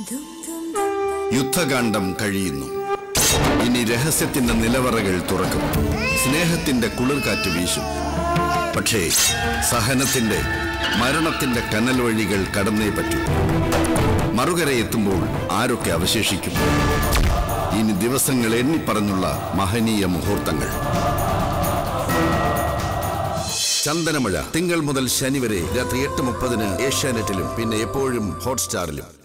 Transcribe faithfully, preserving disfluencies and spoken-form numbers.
യുദ്ധകാണ്ഡം കഴിയുന്നു. ഇനി രഹസ്യത്തിന്റെ നിലവറകൾ തുറക്കും. സ്നേഹത്തിന്റെ കുളിർകാറ്റ് വീശും. പക്ഷേ സഹനത്തിന്റെ മരണത്തിന്റെ കനൽ വഴികൾ കടന്നേ പറ്റൂ. മറുകരയെത്തുമ്പോൾ ആരൊക്കെ അവശേഷിക്കും? ഇനി ദിവസങ്ങൾ എണ്ണിപ്പറഞ്ഞുള്ള മഹനീയ മുഹൂർത്തങ്ങൾ. ചന്ദനമഴ തിങ്കൾ മുതൽ ശനി വരെ രാത്രി എട്ട് മുപ്പതിന് ഏഷ്യാനെറ്റിലും പിന്നെ എപ്പോഴും ഹോട്ട്സ്റ്റാറിലും.